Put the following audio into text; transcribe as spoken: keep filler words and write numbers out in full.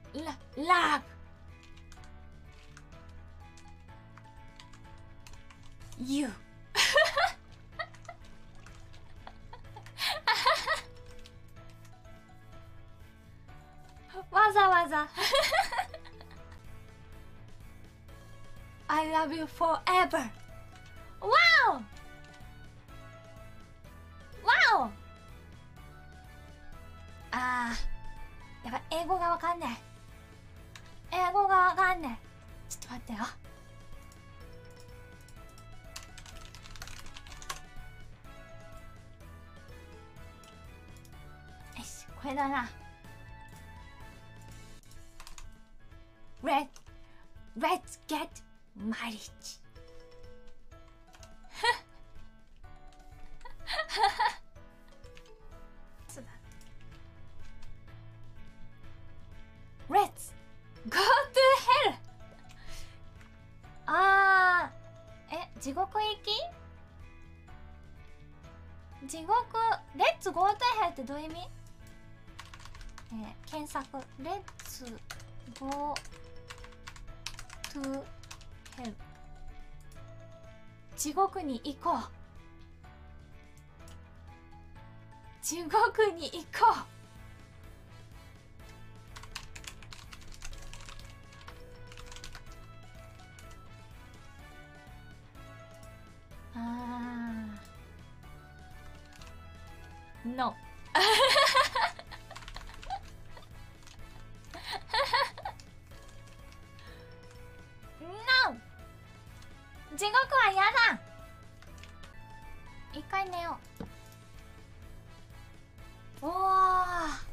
ララブ You わざわざI love you forever. Wow! Wow! あー、やばい、英語がわかんない。英語がわかんない。ちょっと待ってよ。よし、これだな。Let, let's get marriage. そうだ。Let's go to hell. あー、え、地獄行き？地獄、Let's go to hell ってどういう意味？えー、検索。Let's go to hell。地獄に行こう。地獄に行こう。あー。No。No！ 地獄は嫌だ。一回寝よう。おー。